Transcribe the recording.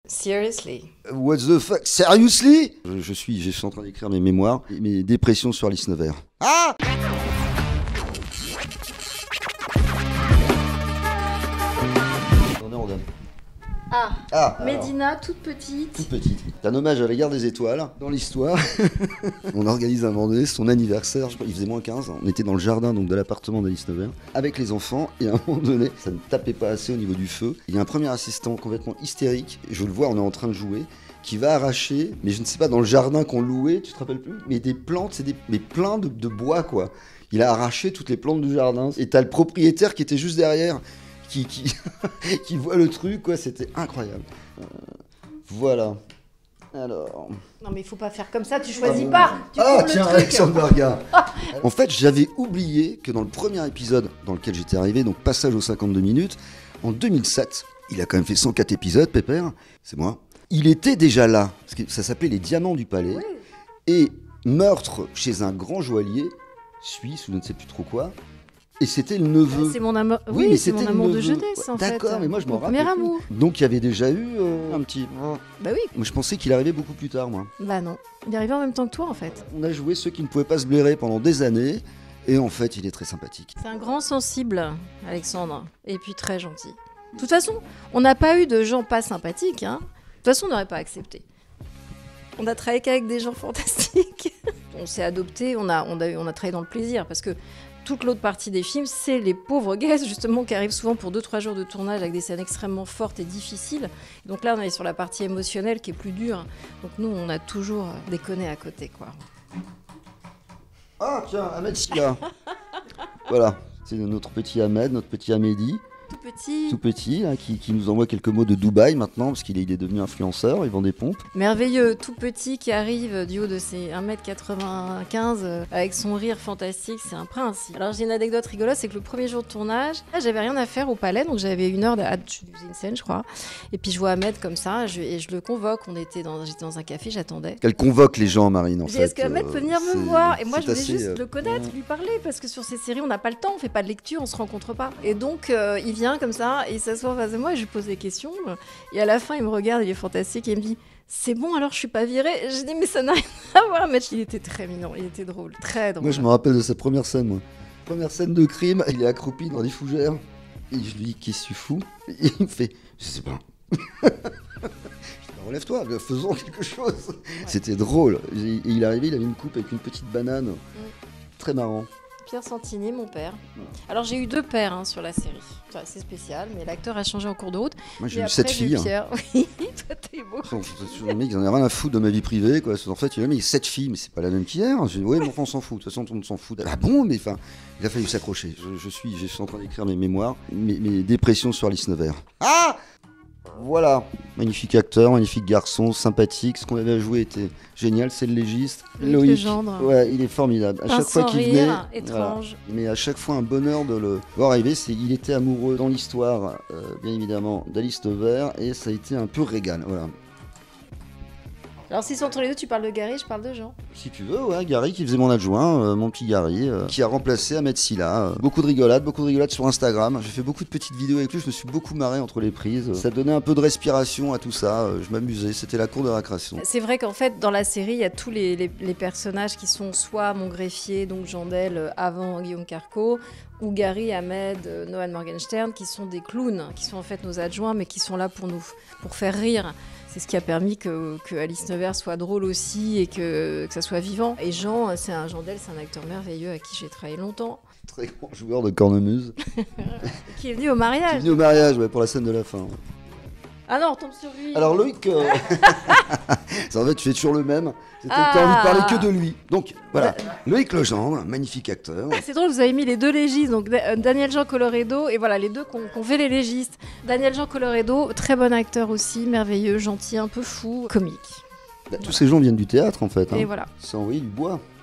Seriously. What the fuck? Seriously? Je suis en train d'écrire mes mémoires, mes dépressions sur Alice Nevers. Ah! On donne. Médina, toute petite. Toute petite. C'est un hommage à la guerre des étoiles dans l'histoire. On organise à un moment donné son anniversaire, je crois qu'il faisait moins 15, on était dans le jardin donc de l'appartement d'Alice Nevers avec les enfants et à un moment donné, ça ne tapait pas assez au niveau du feu. Il y a un premier assistant complètement hystérique, je le vois, on est en train de jouer, qui va arracher, mais je ne sais pas, dans le jardin qu'on louait, tu te rappelles plus, mais des plantes, mais plein de bois quoi. Il a arraché toutes les plantes du jardin et t'as le propriétaire qui était juste derrière. Qui voit le truc, quoi, c'était incroyable. Voilà. Alors. Non, mais il faut pas faire comme ça, tu choisis pas. Tu tiens, Alexandre Berga. En fait, j'avais oublié que dans le premier épisode dans lequel j'étais arrivé, donc passage aux 52 minutes, en 2007, il a quand même fait 104 épisodes, Pépère, c'est moi. Il était déjà là, parce que ça s'appelait Les Diamants du Palais, oui. Et meurtre chez un grand joaillier, suisse ou je ne sais plus trop quoi. Et c'était le neveu. C'est mon amour. Oui, mais c'est mon amour de jeunesse en fait. D'accord, mais moi je m'en rappelle. Premier amour. Donc il y avait déjà eu un petit. Bah oui. Moi je pensais qu'il arrivait beaucoup plus tard, moi. Bah non. Il arrivait en même temps que toi en fait. On a joué ceux qui ne pouvaient pas se blairer pendant des années. Et en fait, il est très sympathique. C'est un grand sensible, Alexandre. Et puis très gentil. De toute façon, on n'a pas eu de gens pas sympathiques. Hein. De toute façon, on n'aurait pas accepté. On a travaillé qu'avec des gens fantastiques. On s'est adopté, on a travaillé dans le plaisir parce que. Toute l'autre partie des films, c'est les pauvres guests, justement, qui arrivent souvent pour 2-3 jours de tournage avec des scènes extrêmement fortes et difficiles. Donc là, on est sur la partie émotionnelle qui est plus dure. Donc nous, on a toujours déconné à côté, quoi. Ah, tiens, Ahmed Silla. Voilà, c'est notre petit Ahmed, notre petit Ahmedi. Tout petit, hein, qui nous envoie quelques mots de Dubaï maintenant, parce qu'il est devenu influenceur, il vend des pompes. Merveilleux, tout petit qui arrive du haut de ses 1m95 avec son rire fantastique, c'est un prince. Alors j'ai une anecdote rigolote, c'est que le premier jour de tournage, j'avais rien à faire au palais, donc j'avais 1 heure, je faisais une scène je crois, et puis je vois Ahmed comme ça, et je le convoque, j'étais dans un café, j'attendais. Elle convoque les gens, Marine, en fait. Est-ce qu'Ahmed peut venir me voir? Et moi je voulais juste le connaître, lui parler, parce que sur ces séries on n'a pas le temps, on fait pas de lecture, on se rencontre pas. Et donc il vient comme ça, et il s'assoit en face de moi, et je lui pose des questions, et à la fin il me regarde, il est fantastique, et il me dit c'est bon alors je suis pas virée. Je dis mais ça n'a rien à voir, mais il était très mignon, il était drôle, très drôle. Moi je me rappelle de sa première scène, moi. Première scène de crime, il est accroupi dans des fougères, et je lui dis qu'est-ce que tu fous? Et il me fait je sais pas. Relève-toi, faisons quelque chose. Ouais. C'était drôle. Et il est arrivé, il avait une coupe avec une petite banane, très marrant. Pierre Santini, mon père. Alors j'ai eu 2 pères sur la série. Enfin, c'est spécial, mais l'acteur a changé en cours de route. Moi j'ai eu 7 filles. Pierre. Oui, toi t'es beau. Le mec, ils en ont rien à foutre de ma vie privée, quoi. En fait, il y a 7 filles, mais c'est pas la même qu'hier. J'ai dit, ouais, mais enfin, on s'en fout. De toute façon, tout le monde s'en fout. Ah bon, mais enfin, il a fallu s'accrocher. Je suis en train d'écrire mes mémoires, mes dépressions sur Alice Nevers. Ah! Voilà, magnifique acteur, magnifique garçon, sympathique. Ce qu'on avait à jouer était génial, c'est le légiste. Loïc Legendre. Ouais, il est formidable. À chaque fois qu'il venait, étrange. Voilà. Mais à chaque fois un bonheur de le voir arriver. Il était amoureux dans l'histoire, bien évidemment, d'Alice Nevers, et ça a été un pur régal. Voilà. Alors si c'est entre les deux, tu parles de Gary, je parle de Jean. Si tu veux, ouais, Gary qui faisait mon adjoint, mon petit Gary, qui a remplacé Ahmed Silla. Beaucoup de rigolades sur Instagram. J'ai fait beaucoup de petites vidéos avec lui, je me suis beaucoup marré entre les prises. Ça donnait un peu de respiration à tout ça, je m'amusais, c'était la cour de récréation. C'est vrai qu'en fait, dans la série, il y a tous les personnages qui sont soit mon greffier, donc Jandel, avant Guillaume Carco, ou Gary, Ahmed, Nohan Morgenstern, qui sont des clowns, qui sont en fait nos adjoints, mais qui sont là pour faire rire. C'est ce qui a permis que Alice Nevers soit drôle aussi et que ça soit vivant. Et Jandel, c'est un acteur merveilleux avec qui j'ai travaillé longtemps. Très grand joueur de cornemuse. Qui est venu au mariage. Qui est venu au mariage, ouais, pour la scène de la fin. Ouais. Ah non, on retombe sur lui. Alors Loïc, en fait tu fais toujours le même. T'as envie de parler que de lui. Donc voilà, Loïc Legendre, magnifique acteur. C'est drôle, vous avez mis les 2 légistes, donc Daniel Jean Coloredo, et voilà les 2 qu'on fait les légistes. Daniel Jean Coloredo, très bon acteur aussi, merveilleux, gentil, un peu fou, comique. Tous ces gens viennent du théâtre en fait. Et voilà. C'est envoyé du bois.